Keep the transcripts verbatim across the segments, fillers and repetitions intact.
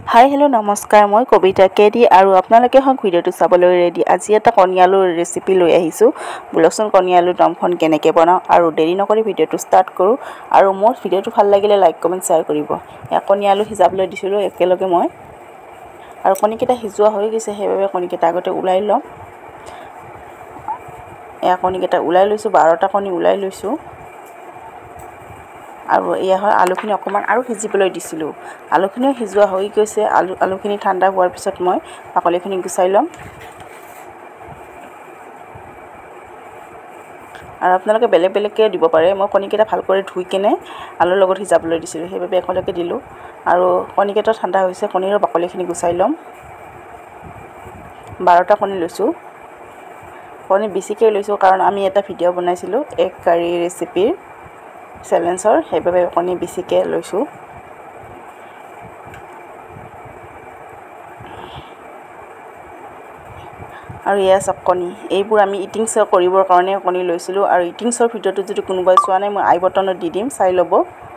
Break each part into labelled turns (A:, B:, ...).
A: Hi hello' নমস্কাৰ, মই কবিতা KD আৰু আপোনালোকে হওক ভিডিঅ'টো চাবলৈ ৰেডি। আজি এটা কণী আলুৰ ৰেচিপি লৈ আহিছোঁ। বোলকচোন কণী আলুৰ দমখন কেনেকৈ বনাওঁ আৰু দেৰি নকৰি ভিডিঅ'টো ষ্টাৰ্ট কৰোঁ। আৰু মোৰ ভিডিঅ'টো ভাল লাগিলে লাইক কমেণ্ট শ্বেয়াৰ কৰিব। এয়া কণী আলু সিজাবলৈ দিছিলোঁ একেলগে মই, আৰু কণীকেইটা সিজোৱা হৈ গৈছে, সেইবাবে কণীকেইটা আগতে ওলাই ল'ম। এয়া কণীকেইটা ওলাই লৈছোঁ, বাৰটা কণী ওলাই লৈছোঁ। আৰু এয়া হয় আলুখিনি অকণমান আৰু সিজিবলৈ দিছিলোঁ। আলুখিনিও সিজোৱা হৈ গৈছে। আলু আলুখিনি ঠাণ্ডা হোৱাৰ পিছত মই বাকলিখিনি গুচাই ল'ম। আৰু আপোনালোকে বেলেগ বেলেগকৈ দিব পাৰে। মই কণীকেইটা ভালকৈ ধুই কেনে আলুৰ লগত সিজাবলৈ দিছিলোঁ, সেইবাবে একেলগে দিলোঁ। আৰু কণীকেইটা ঠাণ্ডা হৈছে, কণীৰ বাকলিখিনি গুচাই ল'ম। বাৰটা কণী লৈছোঁ। কণী বেছিকৈ লৈছোঁ কাৰণ আমি এটা ভিডিঅ' বনাইছিলোঁ এগ কাৰী ৰেচিপিৰ চেলেঞ্জৰ, সেইবাবে কণী বেছিকৈ লৈছোঁ। আৰু এয়া চব কণী, এইবোৰ আমি ইটিংছ কৰিবৰ কাৰণে কণী লৈছিলোঁ। আৰু ইটিংছৰ ভিডিঅ'টো যদি কোনোবাই চোৱা নাই, মই আই বটনত দি দিম, চাই ল'ব।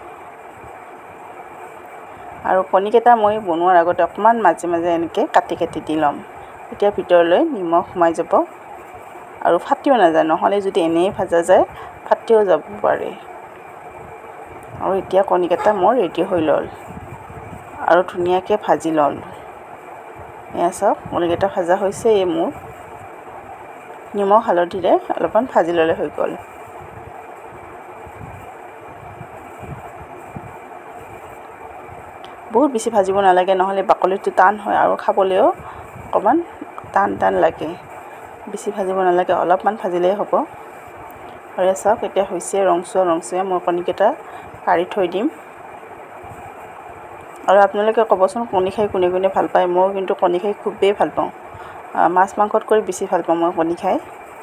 A: আৰু কণীকেইটা মই বনোৱাৰ আগতে অকণমান মাজে মাজে এনেকৈ কাটি কাটি দি ল'ম, তেতিয়া ভিতৰলৈ নিমখ সোমাই যাব আৰু ফাটিও নাযায়। নহ'লে যদি এনেই ভাজা যায় ফাটিও যাব পাৰে। আৰু এতিয়া কণীকেইটা মোৰ ৰেডি হৈ ল'ল আৰু ধুনীয়াকৈ ভাজি ল'ল। এয়া চাওক, কণীকেইটা ভাজা হৈছে। এই মোৰ নিমখ হালধিৰে অলপমান ভাজি ল'লে হৈ গ'ল। বহুত বেছি ভাজিব নালাগে, নহ'লে বাকলিটো টান হয় আৰু খাবলৈও অকণমান টান টান লাগে। বেছি ভাজিব নালাগে, অলপমান ভাজিলেই হ'ব। আৰু এয়া চাওক, এতিয়া হৈছে ৰংচুৱা ৰংচুৱা। মই কণীকেইটা কাঢ়ি থৈ দিম। আৰু আপোনালোকে ক'বচোন কণী খাই কোনে কোনে ভাল পায়। মই কিন্তু কণী খাই খুবেই ভাল পাওঁ, মাছ মাংসতকৈ বেছি ভাল পাওঁ মই কণী খাই।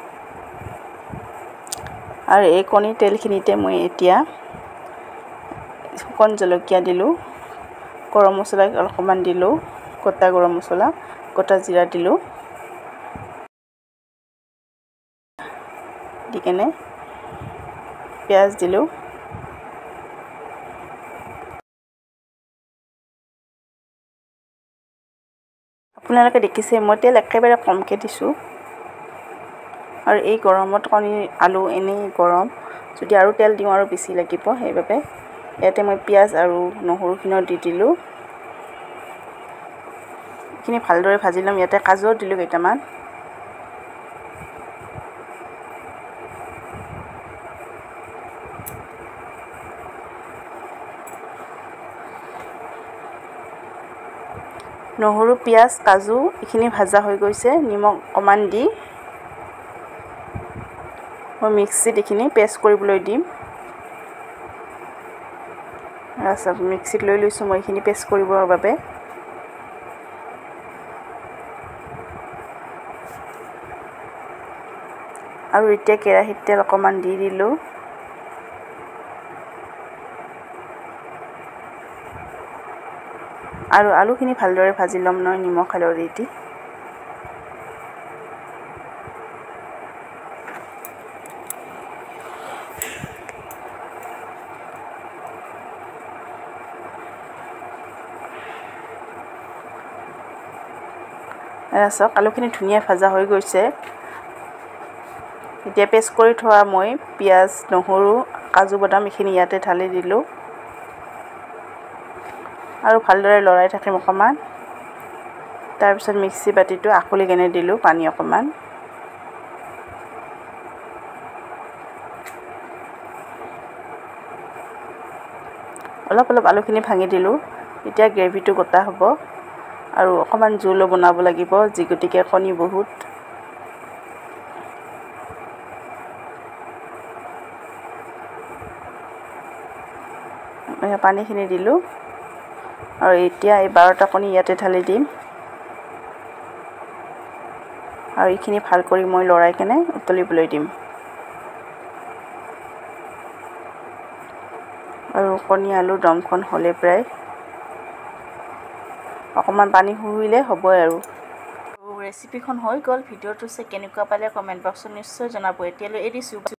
A: আৰু এই কণীৰ তেলখিনিতে মই এতিয়া শুকান জলকীয়া দিলোঁ, গৰম মছলা অকণমান দিলোঁ, গোটা গৰম মছলা, গোটা জিৰা দিলোঁ, দি কেনে পিঁয়াজ দিলোঁ। আপোনালোকে দেখিছে মই তেল একেবাৰে কমকৈ দিছোঁ। আৰু এই গৰমত কণী আলু এনেই গৰম, যদি আৰু তেল দিওঁ আৰু বেছি লাগিব, সেইবাবে ইয়াতে মই পিঁয়াজ আৰু নহৰুখিনিও দি দিলোঁ। এইখিনি ভালদৰে ভাজি ল'ম। ইয়াতে কাজুও দিলোঁ কেইটামান। নহৰু, পিঁয়াজ, কাজু এইখিনি ভাজা হৈ গৈছে। নিমখ অকণমান দি মই মিক্সিত এইখিনি পেষ্ট কৰিবলৈ দিম। তাৰপিছত মিক্সিত লৈ লৈছোঁ মই এইখিনি পেষ্ট কৰিবৰ বাবে। আৰু এতিয়া কেৰাহীত তেল অকণমান দি দিলোঁ। আৰু আলুখিনি ভালদৰে ভাজি ল'ম নহয় নিমখ হালধি দি। এয়া চাওক, আলুখিনি ধুনীয়া ভাজা হৈ গৈছে। এতিয়া পেষ্ট কৰি থোৱা মই পিঁয়াজ, নহৰু, কাজু বাদাম এইখিনি ইয়াতে ঢালি দিলোঁ। আৰু ভালদৰে লৰাই থাকিম অকণমান। তাৰপিছত মিক্সি বাতিটো আখলি কেনে দিলোঁ, পানী অকণমান। অলপ অলপ আলুখিনি ভাঙি দিলোঁ। এতিয়া গ্ৰেভিটো গোটা হ'ব আৰু অকণমান জোলো বনাব লাগিব, যি গতিকে কণী বহুত। পানীখিনি দিলোঁ আৰু এতিয়া এই বাৰটা কণী ইয়াতে ঢালি দিম। আৰু এইখিনি ভাল কৰি মই লৰাই কেনে উতলিবলৈ দিম। আৰু কণী আলু দমখন হ'লে প্ৰায় অকণমান পানী শুহিলে হ'বই। আৰু ৰেচিপিখন হৈ গ'ল। ভিডিঅ'টো চাই কেনেকুৱা পালে কমেণ্ট বক্সত নিশ্চয় জনাব। এতিয়ালৈ এৰিছোঁ।